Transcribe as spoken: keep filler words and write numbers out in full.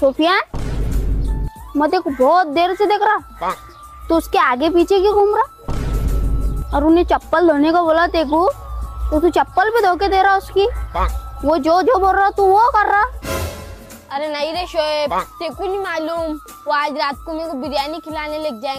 सोफियान, मैं तेरे को बहुत देर से देख रहा, तो उसके आगे पीछे क्यों घूम रहा? और उन्हें चप्पल धोने को बोला तेरे को, तो तू चप्पल भी धो के दे रहा उसकी। वो जो जो बोल रहा तू वो कर रहा। अरे नहीं रे शोएब, तेरे को नहीं मालूम, वो आज रात को मेरे को बिरयानी खिलाने लग जाएंगे।